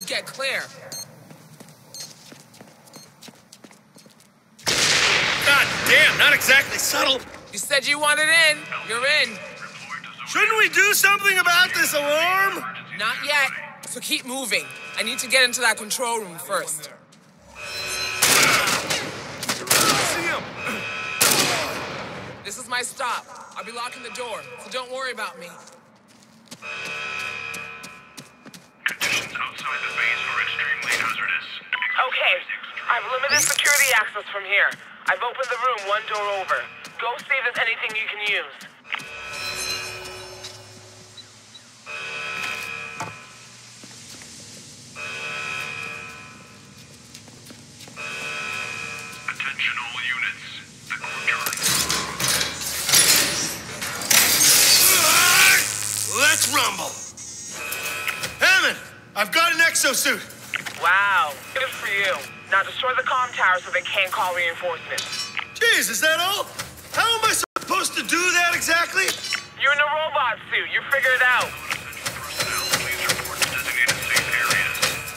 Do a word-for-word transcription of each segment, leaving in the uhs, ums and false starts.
get clear. God damn, not exactly subtle. You said you wanted in. You're in. Shouldn't we do something about this alarm? Not yet. So keep moving. I need to get into that control room first. See him. This is my stop. I'll be locking the door, so don't worry about me. Conditions outside the base are extremely hazardous. Okay, I've limited security access from here. I've opened the room one door over. Go see if there's anything you can use. Attention all units. The courtyard. Let's rumble. Hammond, I've got an exosuit. Wow, good for you. Now destroy the comm tower so they can't call reinforcements. Jeez, is that all? How am I supposed to do that exactly? You're in a robot suit. You figure it out. Personnel, please report to designated safe areas.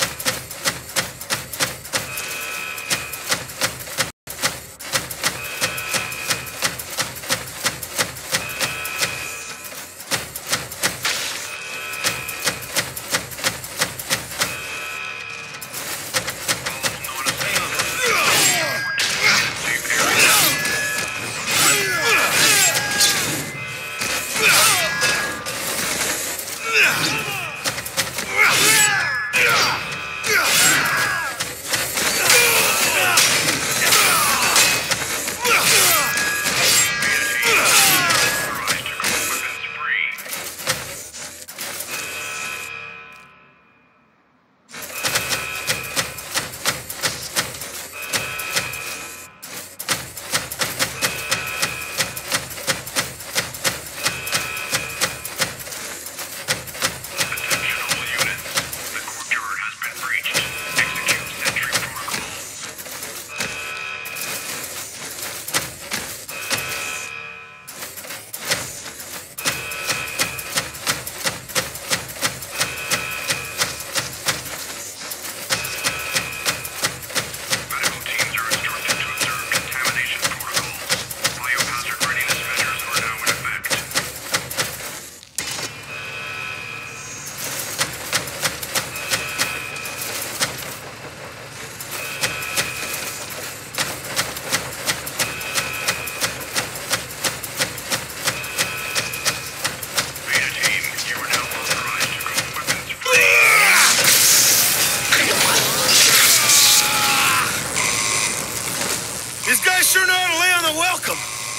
These guys sure know how to lay on the welcome.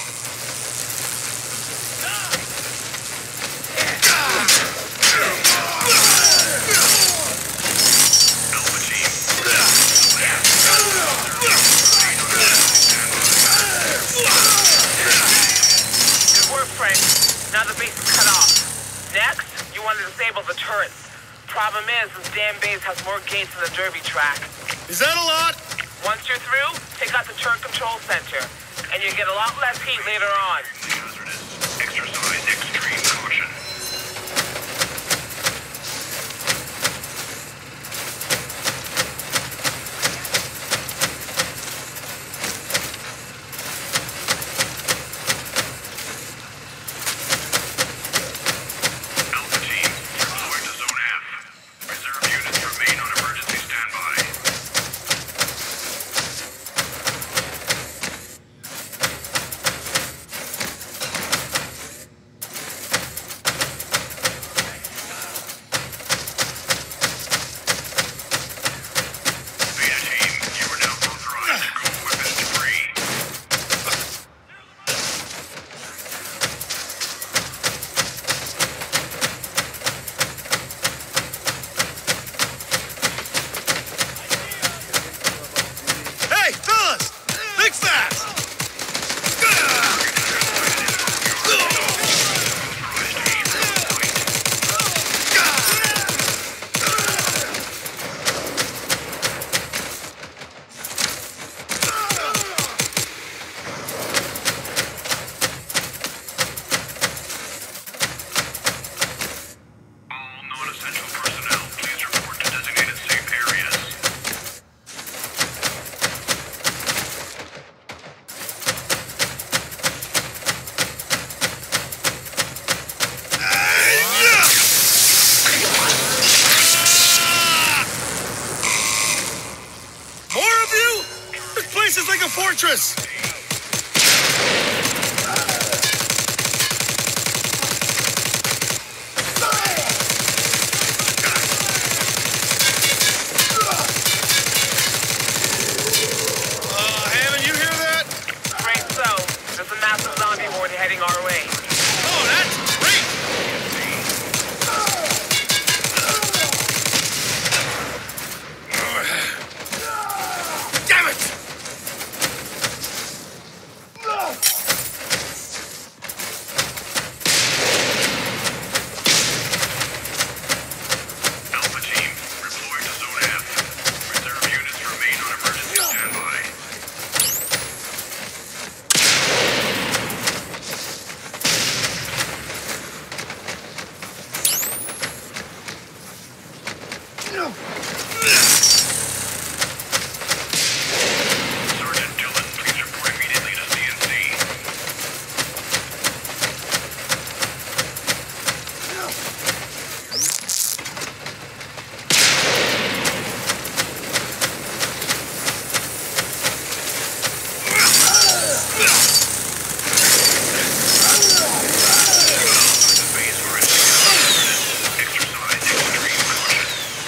Alpha team. Good work, Frank. Now the base is cut off. Next, you want to disable the turrets. Problem is, this damn base has more gates than the derby track. Is that a lot? Once you're through, take out the turret control center, and you get a lot less heat later on. Hazardous. Exercise extreme caution. Alpha team, deployed to Zone F. Reserve units remain on emergency standby. like a fortress. Uh, Hammond, you hear that? Afraid so. There's a massive zombie horde heading our way. Oh, that's great. Damn it! Alpha team, reploy to Zone F. Reserve units remain on emergency standby. Sergeant Dillon, please report immediately to C N C. The base for exercise extreme caution.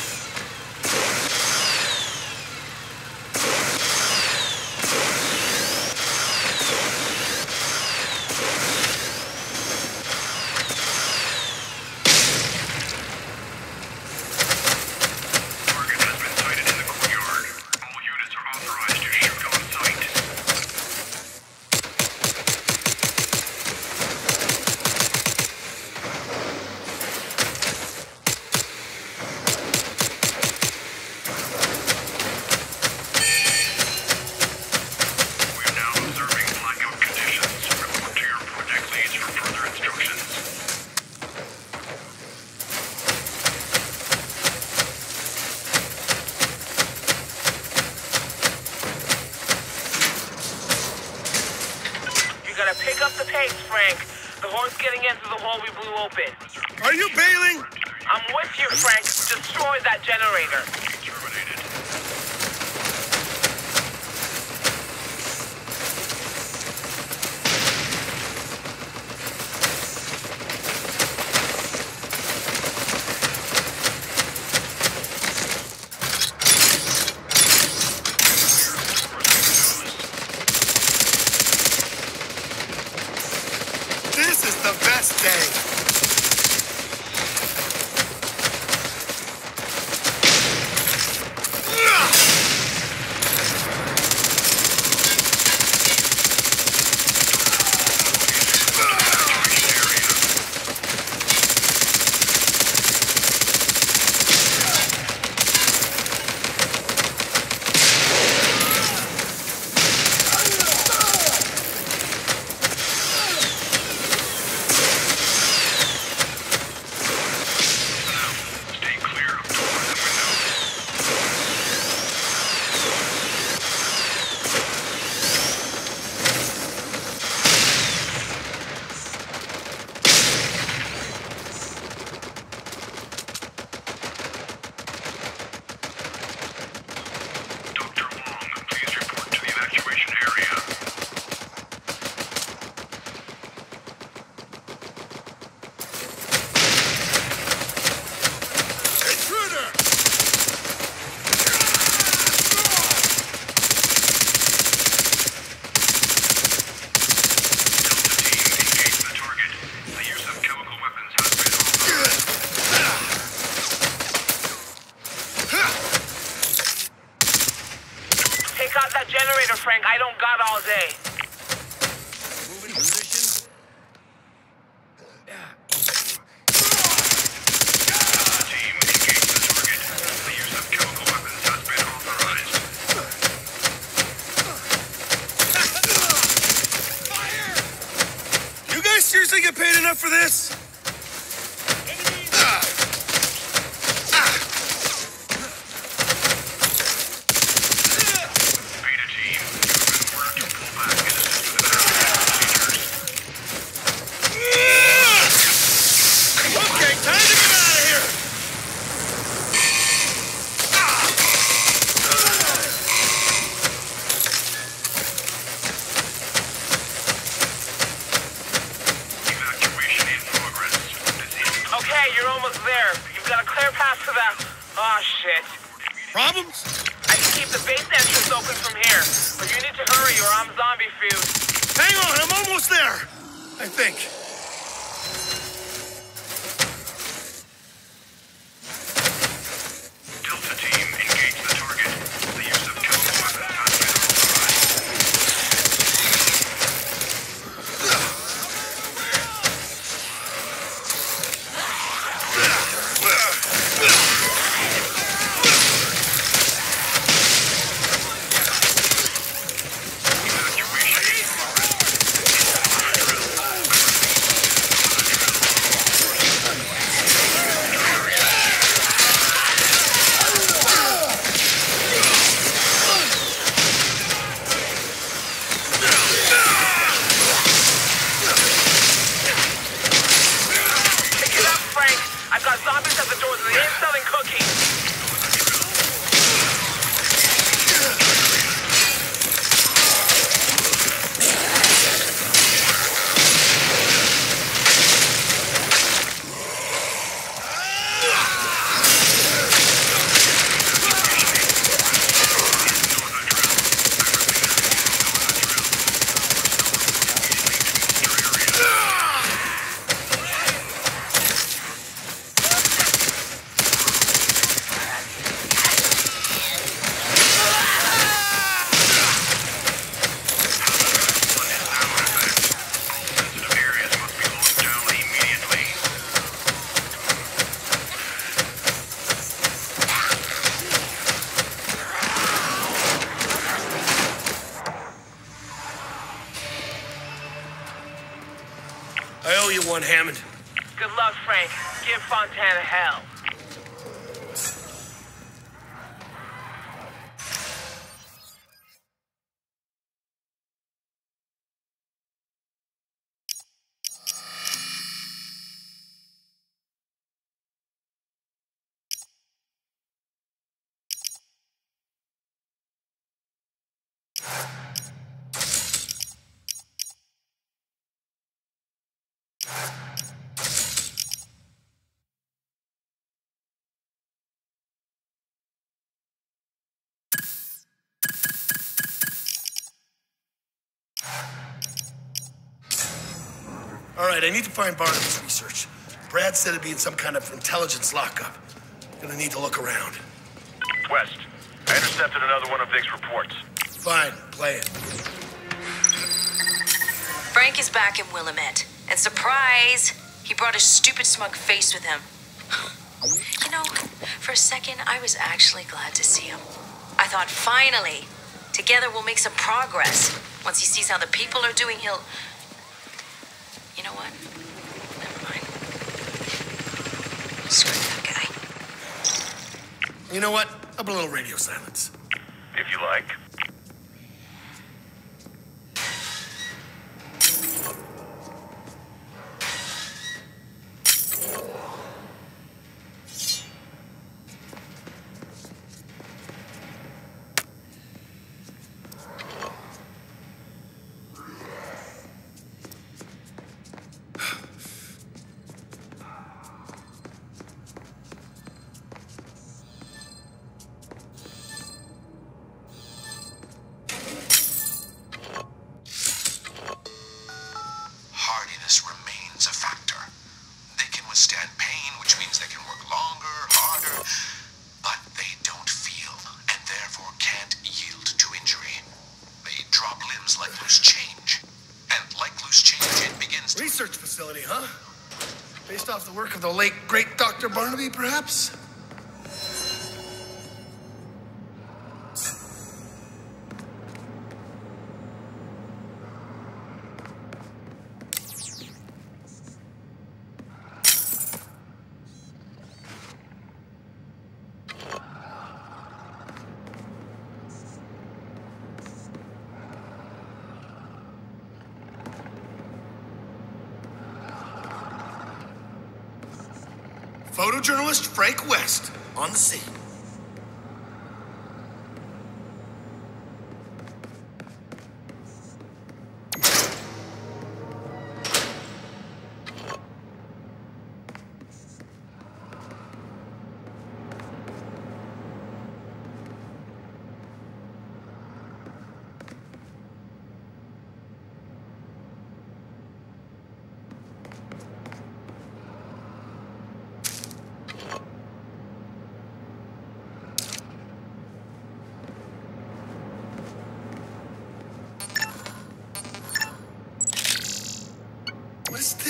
Target has been sighted in the courtyard. All units are authorized to shoot on sight. We are now observing blackout conditions. Report to your project leads for further instructions. You gotta pick up the pace, Frank. The horde's getting in through the hole we blew open. Are you bailing? I'm with you, Frank. Destroy that generator. Terminated. This is the best day. Stay clear of doors and windows. Doctor Wong, please report to the evacuation area. Intruder! Delta team, engage the target. The use of chemical weapons has been authorized. Take out that generator, Frank. I don't got all day. Moving position. Team, engage the target. The use of chemical weapons has been authorized. You guys seriously get paid enough for this? Ah. Ah. Beta team, you've been ordered to pull back and assist with evacuation procedures. Okay, time to get out of here! Problems? I can keep the base entrance open from here, but you need to hurry or I'm zombie food. Hang on, I'm almost there. I think. Delta team, engage the target. The use of chemical weapons has been authorized. Pick it up, Frank. I've got zombies at the doors and they ain't selling cookies. Sensitive areas must be locked down immediately. I owe you one, Hammond. Good luck, Frank. Give Fontana hell. All right, I need to find Barnaby's research. Brad said it'd be in some kind of intelligence lockup. Gonna need to look around. West, I intercepted another one of Vic's reports. Fine, play it. Frank is back in Willamette. And surprise, he brought a stupid smug face with him. You know, for a second, I was actually glad to see him. I thought, finally, together we'll make some progress. Once he sees how the people are doing, he'll... You know what? Never mind. Screw that guy. You know what? Up a little radio silence. If you like. Hardiness remains a factor. They can withstand pain, which means they can work longer, harder, but they don't feel, and therefore can't yield to injury. They drop limbs like loose change. And like loose change, it begins to... Research facility, huh? Based off the work of the late, great Doctor Barnaby, perhaps? Photojournalist Frank West on the scene.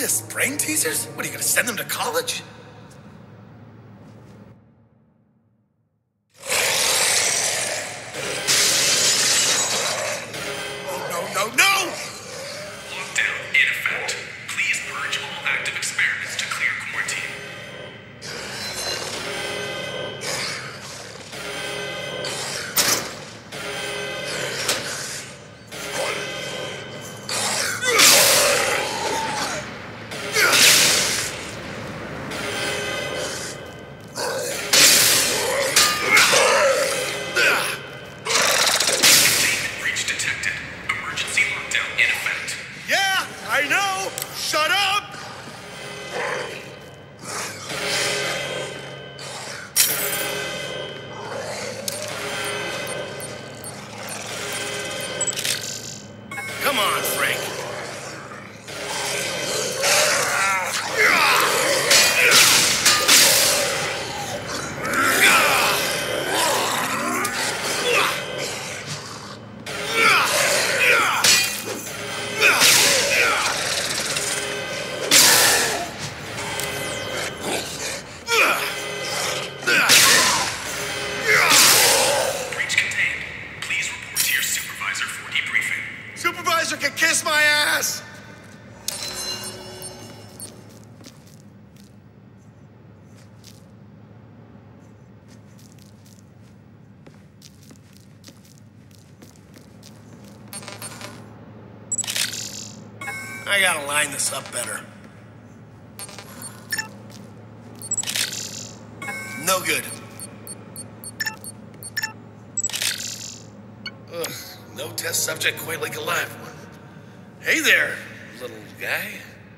this? Brain teasers? What, are you gonna send them to college? Oh, no, no, no! Lockdown in effect. Please purge all active experiments to clear quarantine. Containment breach detected. Emergency lockdown in effect. Yeah, I know! Shut up! Come on, Frank. Breach contained. Please report to your supervisor for debriefing. Supervisor can kiss my ass! I gotta line this up better. No good. Ugh, no test subject quite like a live one. Hey there, little guy.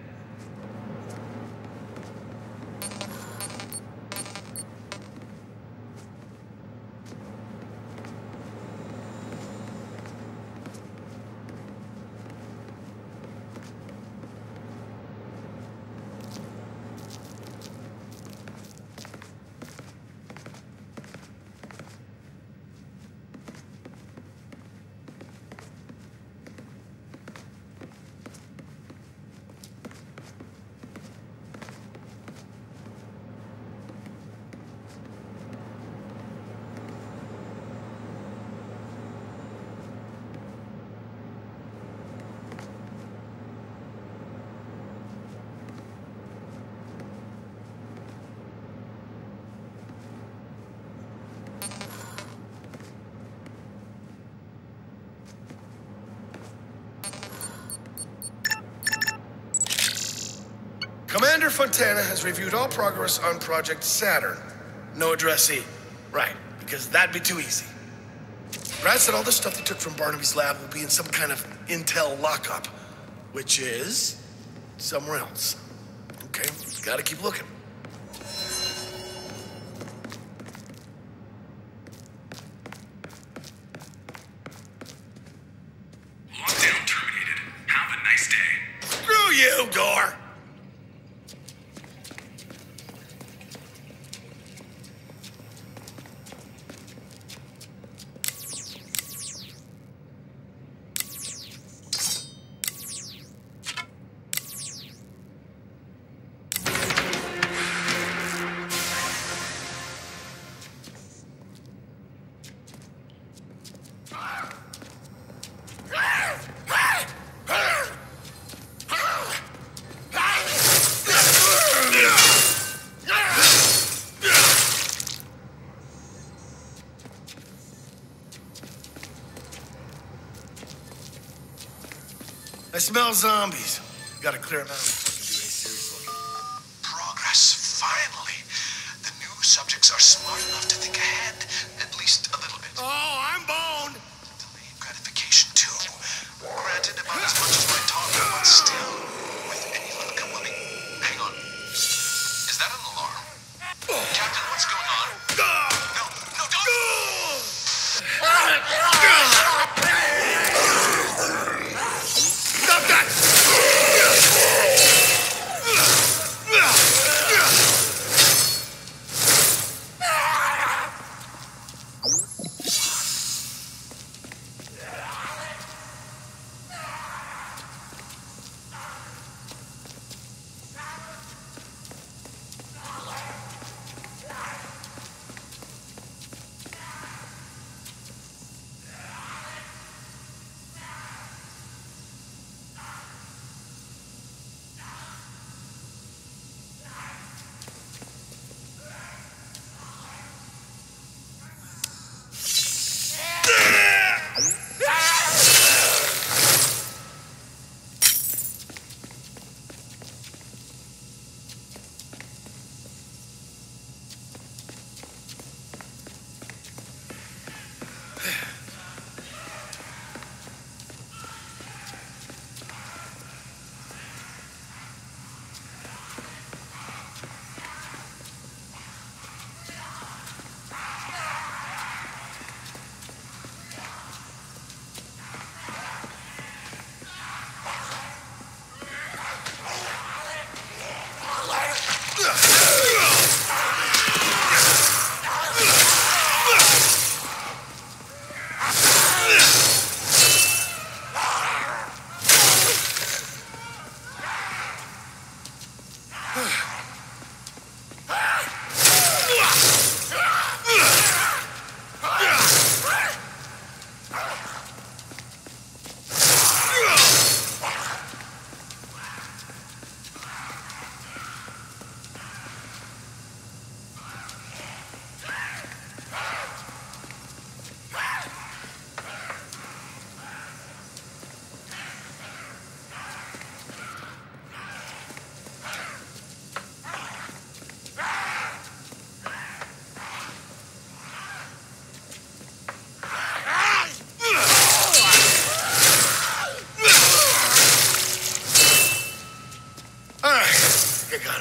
Commander Fontana has reviewed all progress on Project Saturn. No addressee. Right, because that'd be too easy. Brad said all the stuff they took from Barnaby's lab will be in some kind of intel lockup, which is somewhere else. Okay, gotta keep looking. Lockdown terminated. Have a nice day. Screw you, Door! I smell zombies. Gotta clear them out before we can do any serious looking. Progress, finally. The new subjects are smart enough to think ahead, at least a little bit. Oh, I'm boned! Delayed gratification, too. Granted, about as much as my toddler, but still, with any luck, will be... Hang on. Is that an alarm? Captain, what's going on? No, no, don't... Stop that!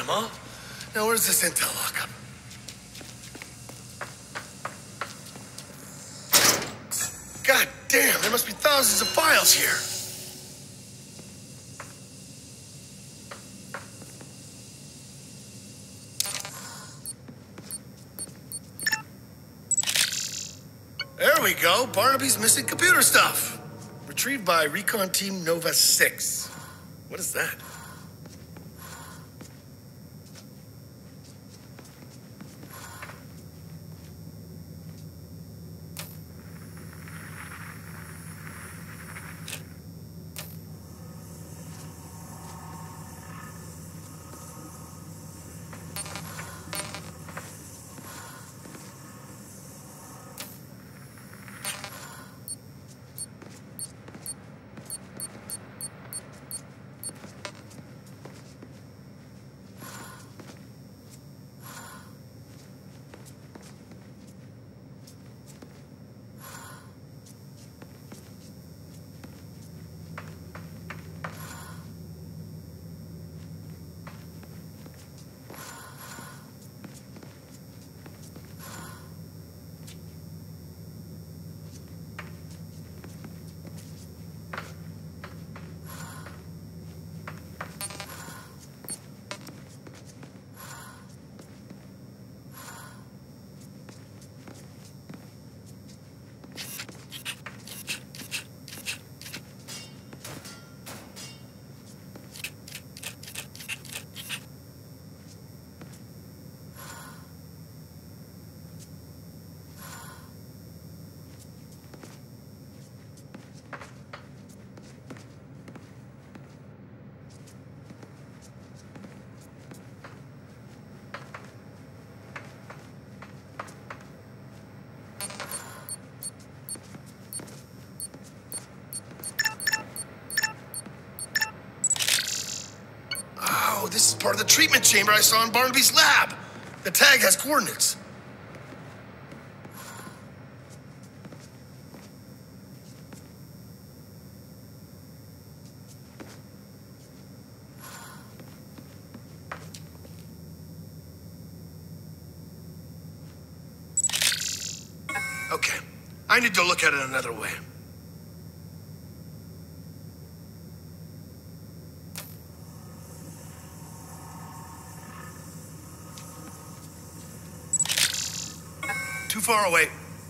huh? Now, where's this intel lockup? God damn, there must be thousands of files here. There we go. Barnaby's missing computer stuff. Retrieved by Recon Team Nova six. What is that? Oh, this is part of the treatment chamber I saw in Barnaby's lab. The tag has coordinates. Okay, I need to look at it another way. Too far away.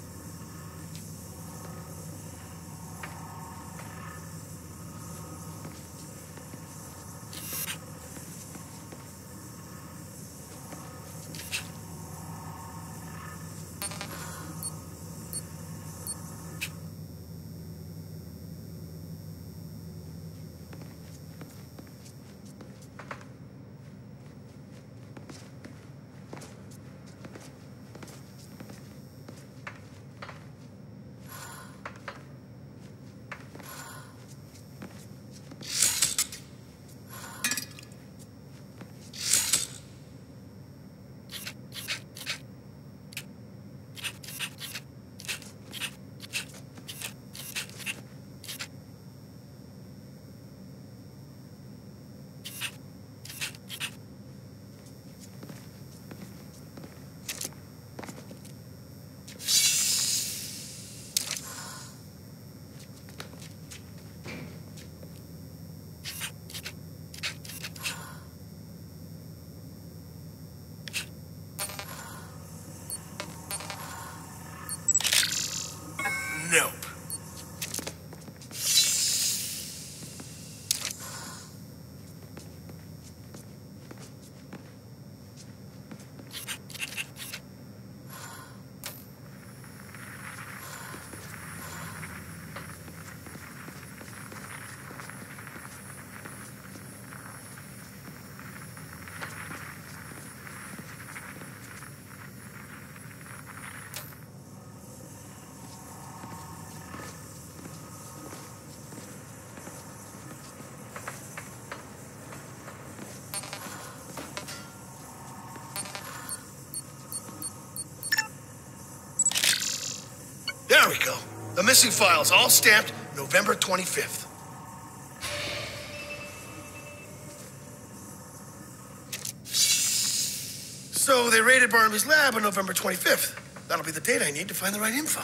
Nope. There we go. The missing files, all stamped November twenty-fifth. So they raided Barnaby's lab on November twenty-fifth. That'll be the date I need to find the right info.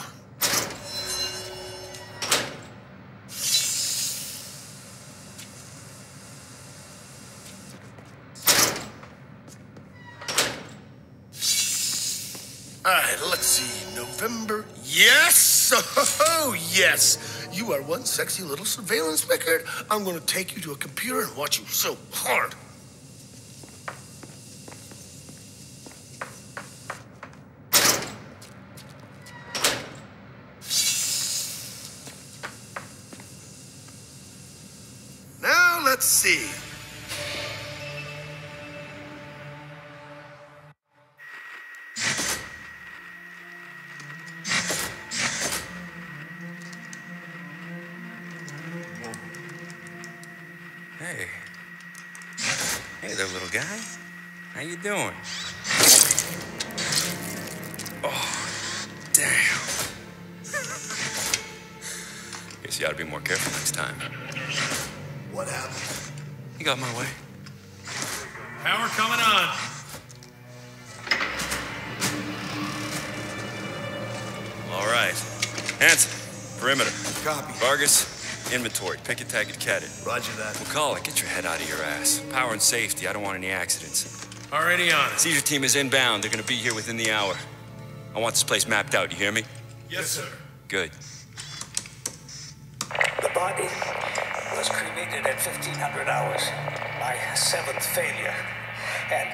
All right, let's see. November. Yes! Oh, yes! You are one sexy little surveillance record. I'm gonna take you to a computer and watch you so hard. Now, let's see. Hey. Hey there, little guy. How you doing? Oh, damn. Guess you ought to be more careful next time. What happened? You got my way. Power coming on. All right. Hanson, perimeter. Copy. Vargas, inventory. Pick a tag and cat it. Roger that. McCullough, get your head out of your ass. Power and safety. I don't want any accidents. Already on it. Seizure team is inbound. They're gonna be here within the hour. I want this place mapped out. You hear me? Yes, sir. Good. The body was cremated at fifteen hundred hours. My seventh failure. And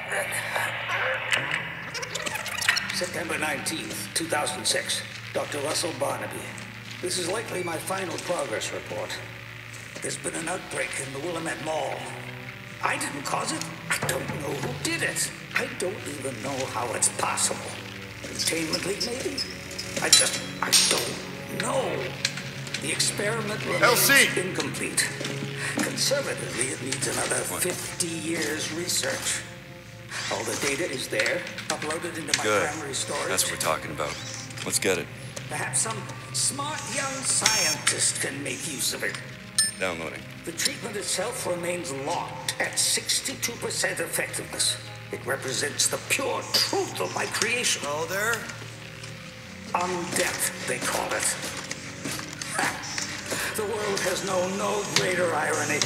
uh, September nineteenth, two thousand six. Doctor Russell Barnaby. This is likely my final progress report. There's been an outbreak in the Willamette Mall. I didn't cause it. I don't know who did it. I don't even know how it's possible. Containment leak, maybe? I just, I don't know. The experiment L remains C. incomplete. Conservatively, it needs another fifty years research. All the data is there, uploaded into my Good. primary storage. That's what we're talking about. Let's get it. Perhaps some smart young scientist can make use of it. Downloading. The treatment itself remains locked at sixty-two percent effectiveness. It represents the pure truth of my creation. Oh, there? Undeath, they call it. Ha. The world has known no greater irony.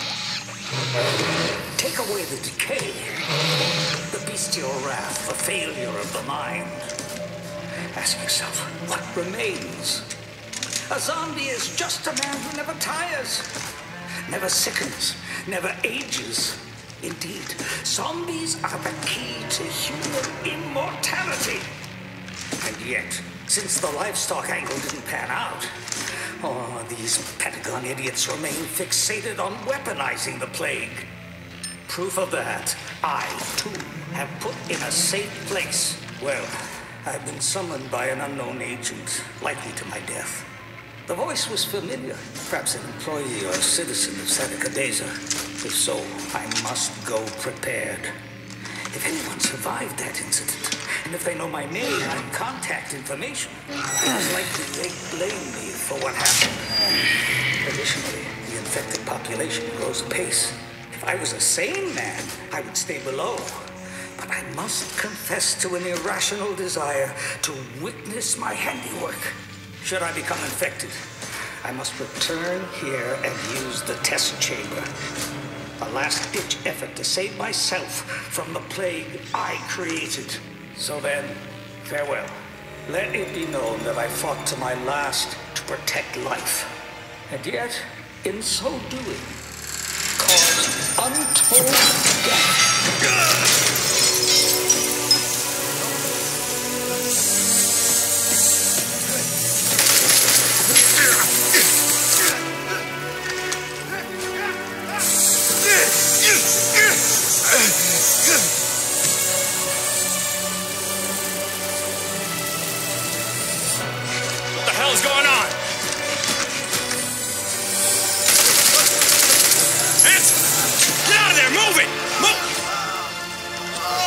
Take away the decay, the bestial wrath, the failure of the mind. Ask yourself, what remains? A zombie is just a man who never tires, never sickens, never ages. Indeed, zombies are the key to human immortality. And yet, since the livestock angle didn't pan out, oh, these Pentagon idiots remain fixated on weaponizing the plague. Proof of that, I, too, have put in a safe place. Well, I've been summoned by an unknown agent, likely to my death. The voice was familiar, perhaps an employee or a citizen of Santa Cadeza. If so, I must go prepared. If anyone survived that incident, and if they know my name and contact information, it's likely they blame me for what happened. Additionally, the infected population grows apace. If I was a sane man, I would stay below. But I must confess to an irrational desire to witness my handiwork. Should I become infected, I must return here and use the test chamber. A last-ditch effort to save myself from the plague I created. So then, farewell. Let it be known that I fought to my last to protect life. And yet, in so doing, caused untold death. What the hell is going on? Hanson! Get out of there! Move it! Move!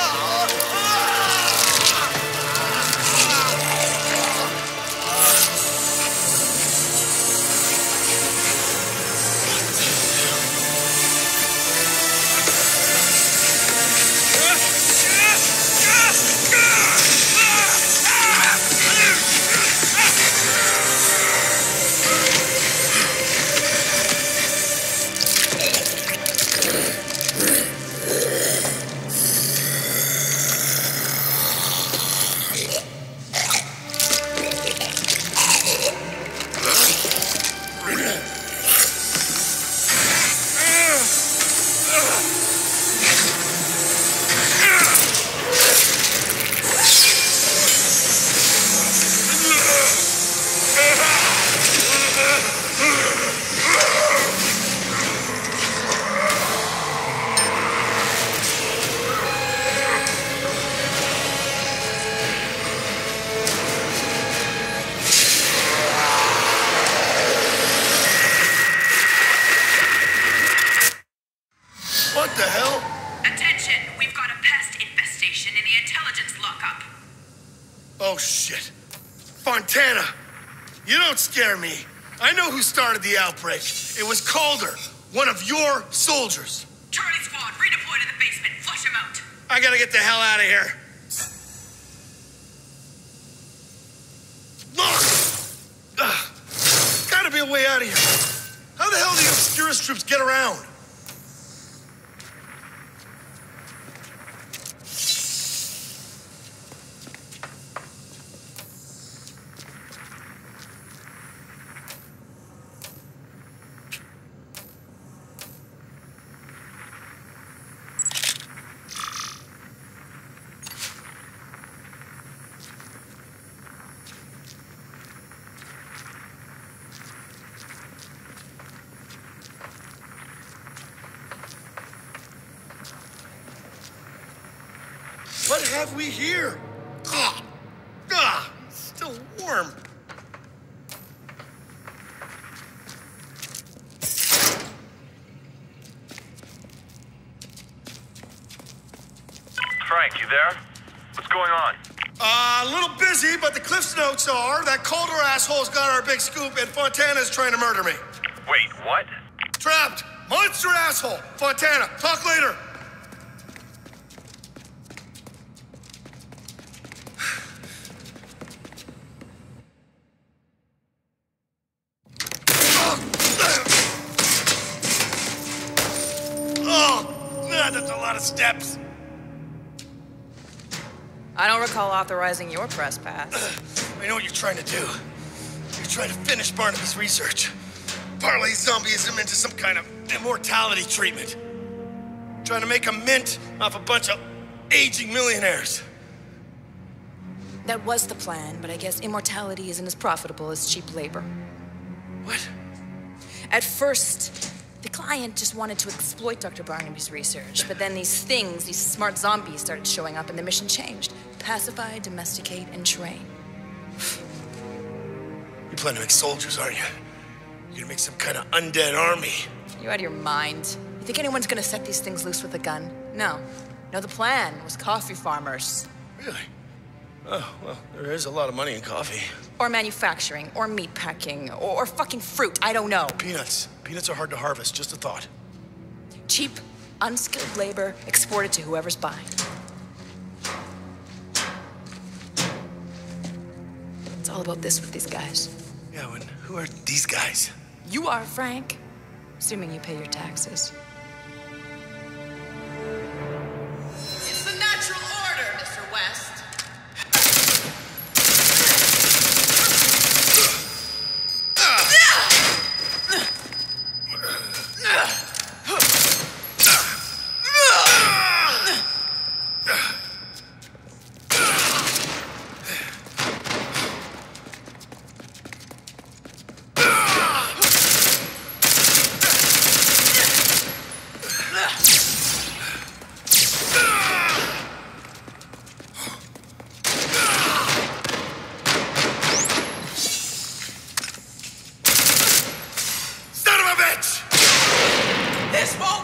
You don't scare me. I know who started the outbreak. It was Calder, one of your soldiers. Charlie Squad, redeploy to the basement. Flush him out. I gotta get the hell out of here. Look! Ugh. Gotta be a way out of here. How the hell do the Obscurus troops get around? What have we here? Ah, ah, still warm. Frank, you there? What's going on? Uh, a little busy, but the Cliff's notes are that Calder asshole's got our big scoop and Fontana's trying to murder me. Wait, what? Trapped! Monster asshole! Fontana, talk later! Oh, that's a lot of steps. I don't recall authorizing your press pass. I know what you're trying to do. You're trying to finish Barnaby's research. Parlay zombieism into some kind of immortality treatment. Trying to make a mint off a bunch of aging millionaires. That was the plan, but I guess immortality isn't as profitable as cheap labor. What? At first, the client just wanted to exploit Doctor Barnaby's research, but then these things, these smart zombies started showing up and the mission changed. Pacify, domesticate, and train. You plan to make soldiers, aren't you? You're gonna make some kind of undead army. You out of your mind? You think anyone's gonna set these things loose with a gun? No. No, the plan was coffee farmers. Really? Oh, well, there is a lot of money in coffee. Or manufacturing, or meat packing, or, or fucking fruit, I don't know. Peanuts. Peanuts are hard to harvest, just a thought. Cheap, unskilled labor exported to whoever's buying. It's all about this with these guys. Yeah, and who are these guys? You are, Frank. Assuming you pay your taxes. It's the natural order, Mister West. Son of a bitch! This won't